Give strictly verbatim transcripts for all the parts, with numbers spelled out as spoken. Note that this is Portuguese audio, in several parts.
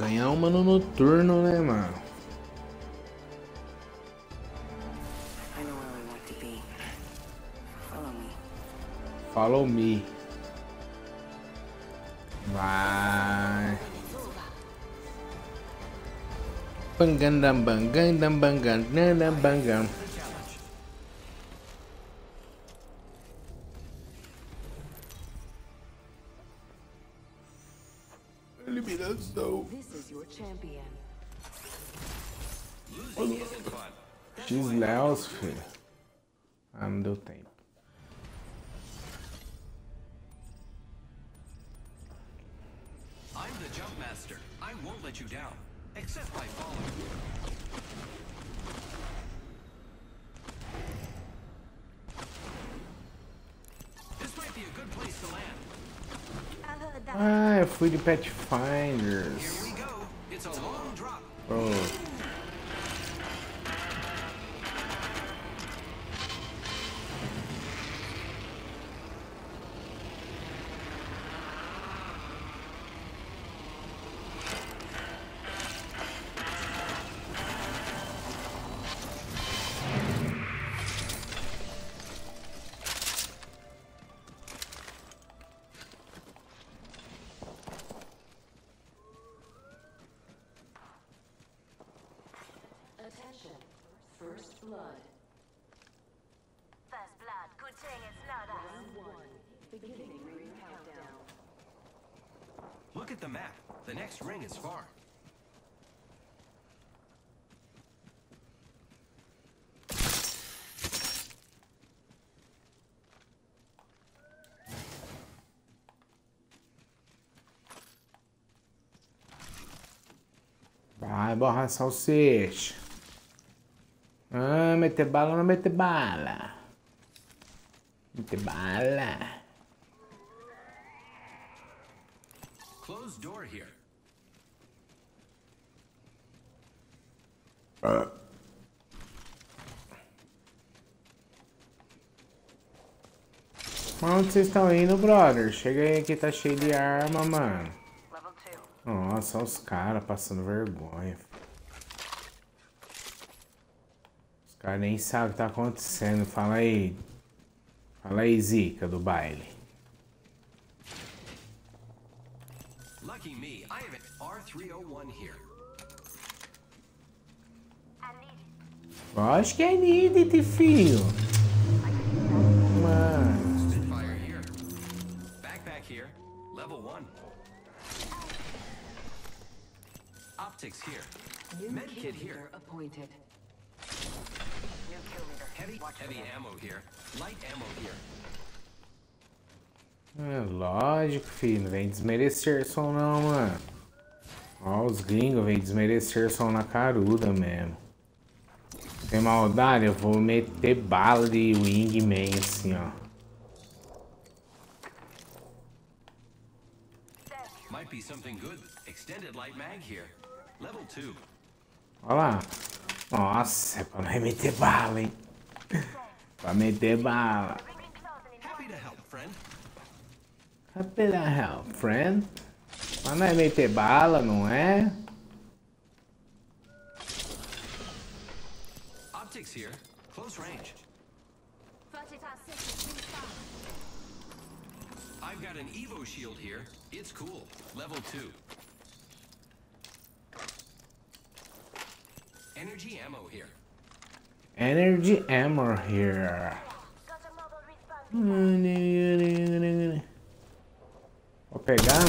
Ganhar uma no noturno, né, mano? Follow me. Vai. Bangandam bangandam bangandam bangam. Eliminação. X-Leos, filho. Ah, não deu tempo. I'm the jump master. I won't let you down, except by falling. This might be a good place to land. Ah, eu fui de Here Pathfinders. we go. It's a long drop. Oh. Attention, first blood. First blood, good thing it's not us. Round one, beginning ring countdown. Look at the map. The next ring is far. Vai, borra salsicha. Ah, meter bala, não meter bala. Meter bala. Closed door here. Ah. Onde vocês estão indo, brother? Chega aí que tá cheio de arma, mano. Level two. Nossa, olha os caras passando vergonha. Os caras nem sabem o que tá acontecendo. Fala aí. Fala aí, Zica, do baile. Lucky me, I have an R three oh one here. I need it. Lógico que é Nidit, filho. Mano. Spitfire here. Backpack here. Level one. Optics here. New Medkit kill here. leader appointed. New kill leader. Heavy, heavy ammo here. Light ammo here. É lógico, filho. Não vem desmerecer som não, mano. Ó, os gringos vêm desmerecer som na caruda mesmo. Tem maldade, eu vou meter bala de wingman assim, ó. Might be something good. Extended light mag here. Level two. Olha lá. Nossa, é pra nós meter bala, hein. Pra meter bala. Ringing close and in Happy to help, friend. Happy to help, friend. Pra nós meter bala, não é? Optics here. Close range. Versatile system, please fire. I've got an Evo shield here. It's cool. Level two. Energy ammo here. Energy ammo here. Got a mobile respawn. Vou pegar.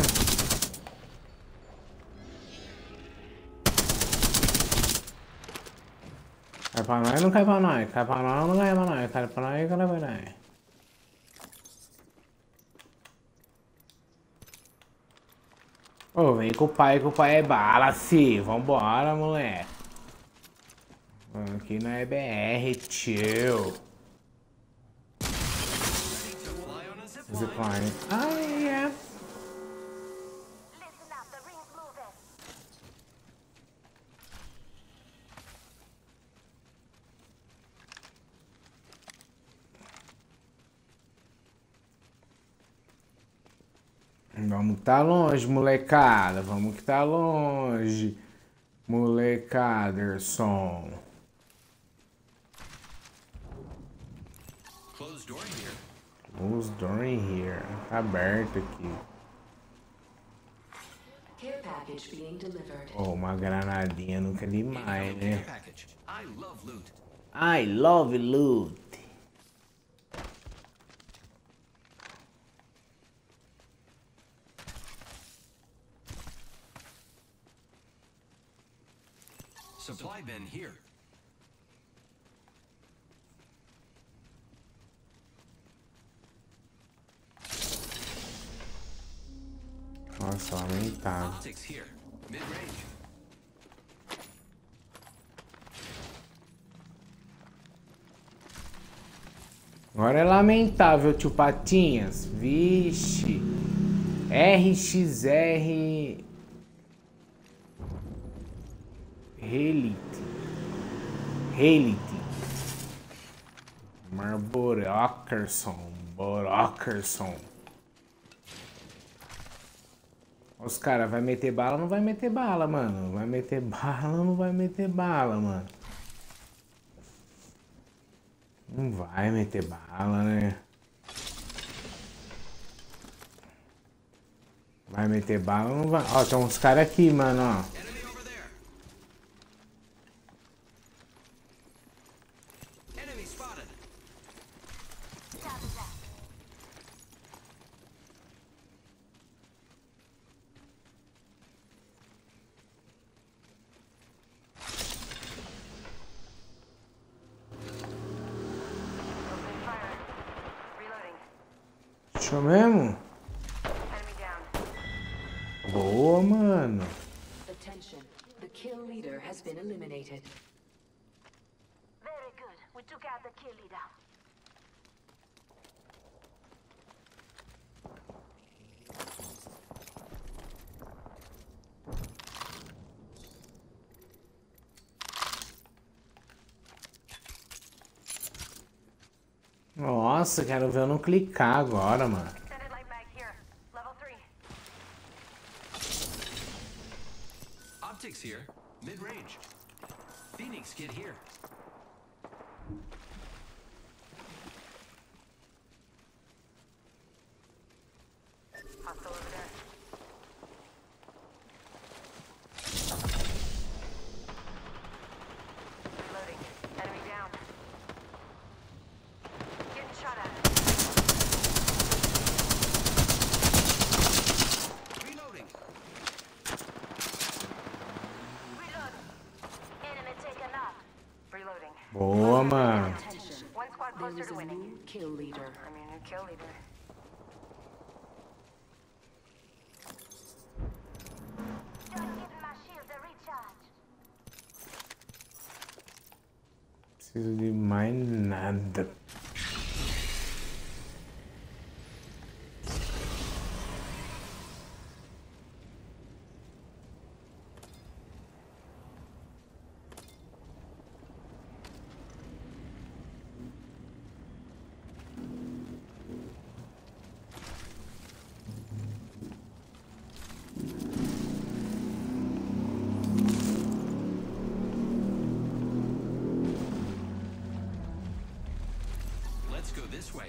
Cai pra nós, não cai pra nós. Cai pra nós, não cai pra nós. Cai pra nós, cai pra nós. Ô, vem com o pai, que o pai é bala, fi. Vambora, moleque. Aqui não é B R, tio. Ready to fly on a zip line. Zipline. Ah, é. Listen up, the ring's moving. Vamos que tá longe, molecada. Vamos que tá longe. Molecaderson. Closed door here. Close door in here. Tá aberto aqui. Care package being delivered. Oh, uma granadinha nunca é demais, Care né? package. I love loot. I love loot. Supply bin here. Nossa, lamentável. Optics here. Mid-range. Agora é lamentável, tio Patinhas. Vixe. R X R... Relite. Relite. Marborockerson. Borockerson. Os caras vai meter bala ou não vai meter bala, mano? Vai meter bala ou não vai meter bala, mano? Não vai meter bala, né? Vai meter bala ou não vai? Ó, tem uns caras aqui, mano, ó. Enemy over there. Enemy spotted. Deixa eu mesmo? Boa, mano. Attention. The kill leader has been eliminated. Very good. We took out the kill leader. Nossa, quero ver eu não clicar agora, mano. Extended light mag here. Level three. Optics here. Mid-range. Phoenix kit here. Hostile over there. Reloading. Enemy down. Getting shot at. Reloading. Reload. Enemy taken out. Reloading. Boa, mano. Attention. One squad There closer is to a winning. new kill leader. I mean, new kill leader. Just giving my shields a recharge. Preciso de mais nada. Let's go this way.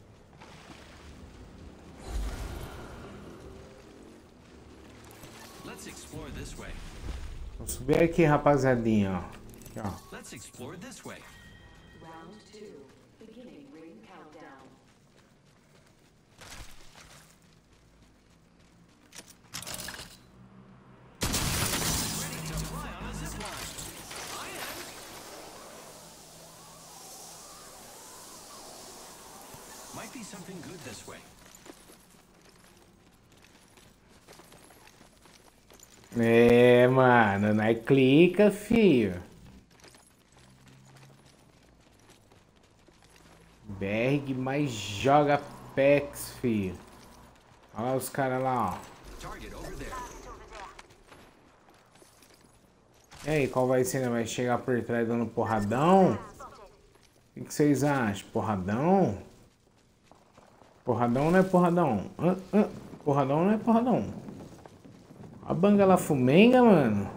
Let's explore this way. Vou subir aqui, rapaziadinha, ó. Aqui, ó. Let's explore this way. Round two. Beginning ring countdown. Ready to fly on a zip line. I am. Might be something good this way. É, mano, nós clica, filho. Berg mais joga Pex, filho. Olha lá os caras lá, ó. Target over there. E aí, qual vai ser, né? Vai chegar por trás dando porradão? O que, que vocês acham? Porradão? Porradão ou não é porradão? Hã? Hã? Porradão não é porradão. A Bangala Fumenga, mano.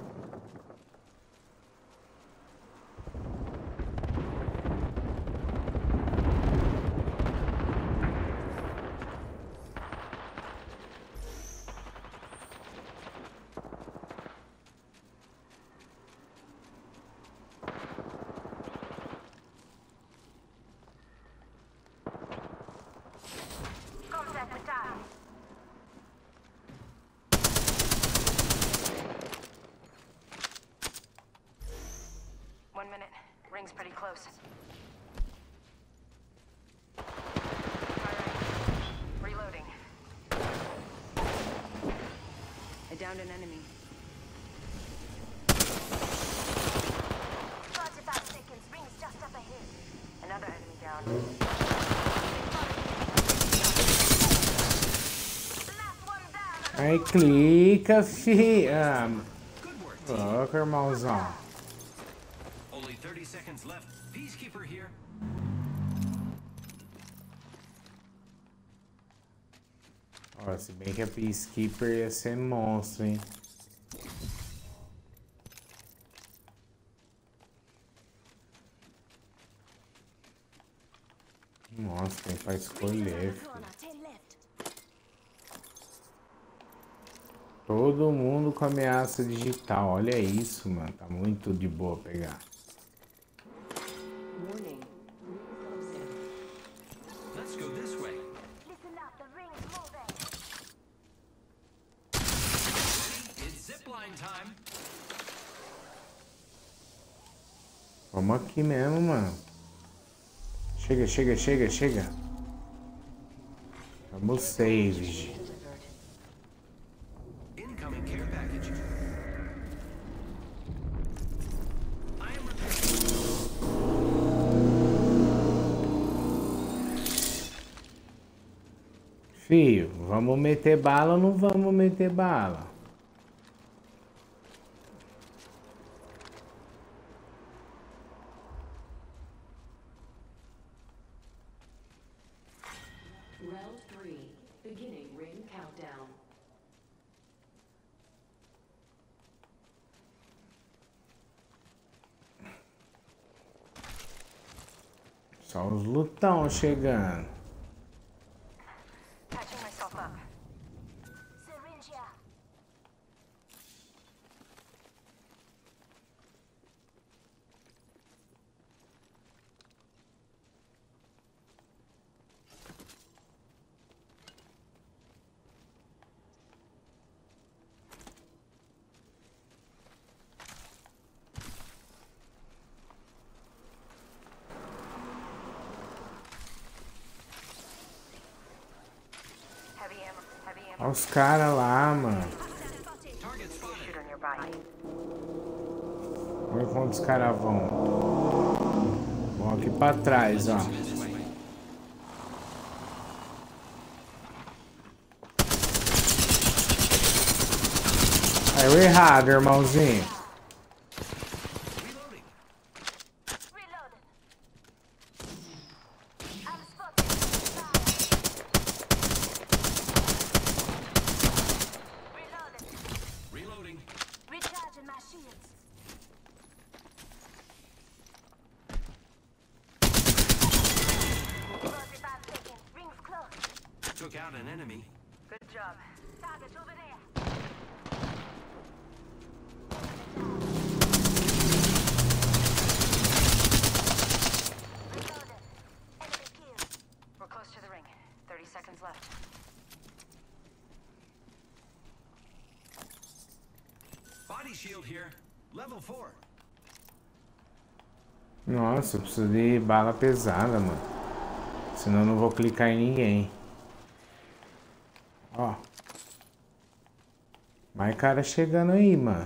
Contact with target. One minute. Ring's pretty close. Alright. Reloading. I downed an enemy. forty-five seconds. Rings just up ahead. Another enemy down. Last one down. Aí clica, fi. Ah, Good work. louco, irmãozão. Only thirty seconds left. Peacekeeper here. Ó, se bem que a Peacekeeper ia ser monstro, hein? Nossa, quem faz escolher, filho. Corner. Ten left. Todo mundo com ameaça digital. Olha isso, mano. Tá muito de boa pegar. Warning. Ring closing. Let's go this way. Listen up. The ring's moving. It's zipline time. Vamos aqui mesmo, mano. Chega, chega, chega, chega. Vamos save. Delivered. Incoming care package. I am repairing. Filho, vamos meter bala ou não vamos meter bala? Round three. Beginning ring countdown. Só os lutão chegando. Patching myself up. Syringe here. Heavy ammo. Heavy ammo. Olha os caras lá, mano. Target spotted. Shooter nearby. Olha quantos caras vão. Vão aqui pra trás, ó. This way. Aí eu errado, irmãozinho. Reloading. Reloaded. I'm spotted. Reloaded. Reloading. Recharging my shields. forty-five seconds. Rings close. Took out an enemy. Good job. Target over there. Reloaded. Enemy killed. We're close to the ring. thirty seconds left. Body shield here. Level four. Nossa, eu preciso de bala pesada, mano. Senão eu não vou clicar em ninguém. Ó. Mais cara chegando aí, mano.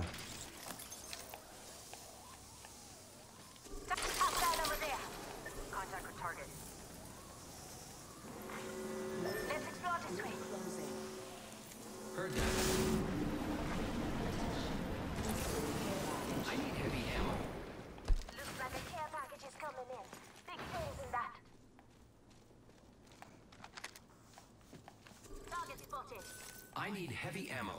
Hostile over there. Contact with target. Let's explore this way. Closing. Heard that. I need heavy ammo. Looks like a care package is coming in. Big things in that. Target spotted. spotted. I need heavy ammo.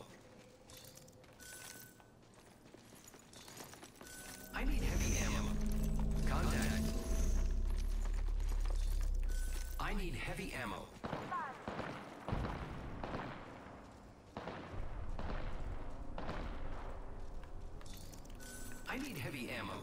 I need heavy ammo. Contact. I need heavy ammo. I need heavy ammo.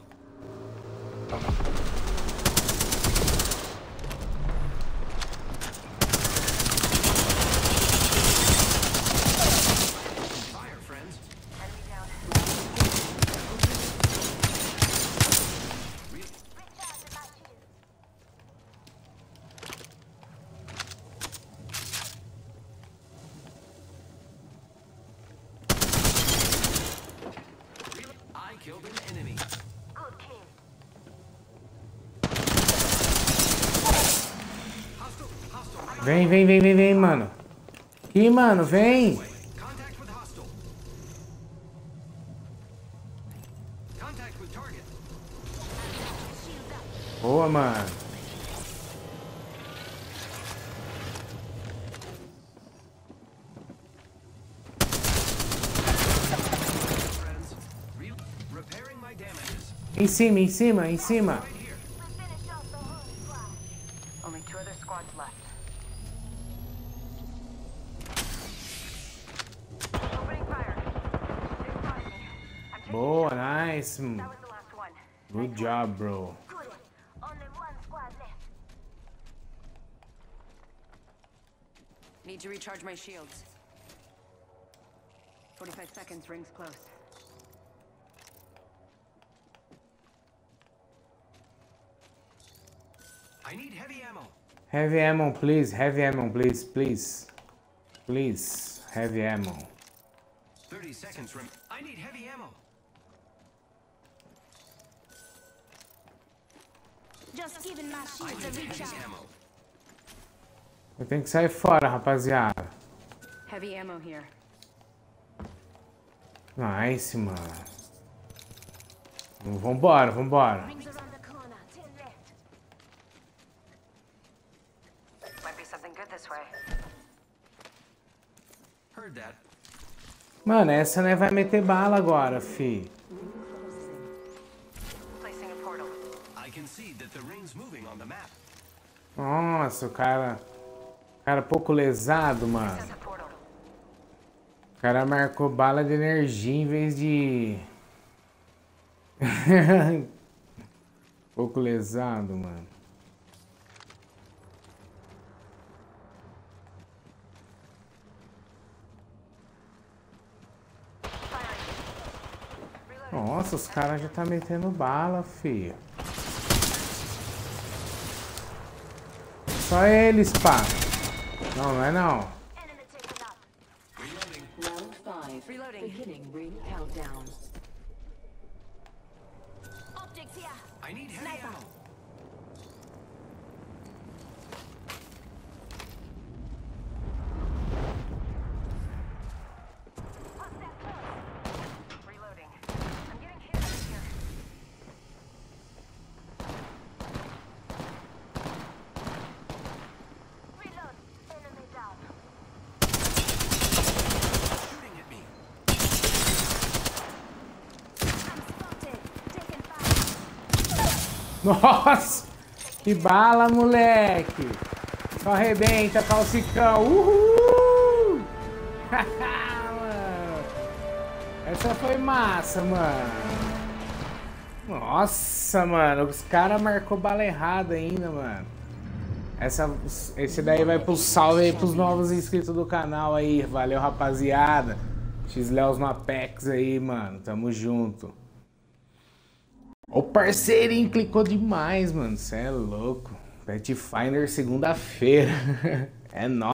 Fire, friends. Enemy down. Re- Recharging my shields. re- I killed an enemy. Good kill. Hostile, hostile. Right Vem, vem, vem, vem, vem, mano. Aqui, mano, vem. away. Contact with hostile. Contact with target. Shields up. Boa, mano. Friends. Re- repairing my damages. Em cima, em cima, em cima. Right here. We finished off the whole squad. Only two other squads left. Opening fire. They spotted me. I'm taking Boa, shots. nice. That was the last one. Good job, bro. Good. Only one squad left. Need to recharge my shields. forty-five seconds, rings close. I need heavy ammo. Heavy ammo, please. Heavy ammo, please, please. Please. Heavy ammo. thirty seconds rem- I need heavy ammo. Just giving my I shields a need heavy recharge. ammo. Eu tenho que sair fora, rapaziada. Heavy ammo here. Nice, mano. Vambora, vambora. Rings around the corner. Ten left. Might be something good this way. Heard that. Mano, essa né vai meter bala agora, fi. Placing a portal. I can see that the ring's moving on the map. Nossa, o cara... O cara pouco lesado, mano. Access a portal. O cara marcou bala de energia em vez de... pouco lesado, mano. Nossa, os caras já tá metendo bala, filho. Só eles, pá. Não, não é não. Enemy taken up. Reloading. Round five. Reloading. Beginning ring countdown. Optics here. I need heavy Sniper. ammo. Hostile close. Reloading. I'm getting hit right here. Reload. Enemy down. Shooting at me. I'm spotted. Taking fire. Nossa! Que bala, moleque! Só arrebenta, calcicão! Uhul! Mano. Essa foi massa, mano! Nossa, mano! Os caras marcou bala errada ainda, mano! Essa, esse daí vai pro salve aí pros novos inscritos do canal aí. Valeu, rapaziada! X-Leos no Apex aí, mano! Tamo junto! O parceirinho clicou demais, mano. Cê é louco. Pathfinder segunda-feira. É nóis.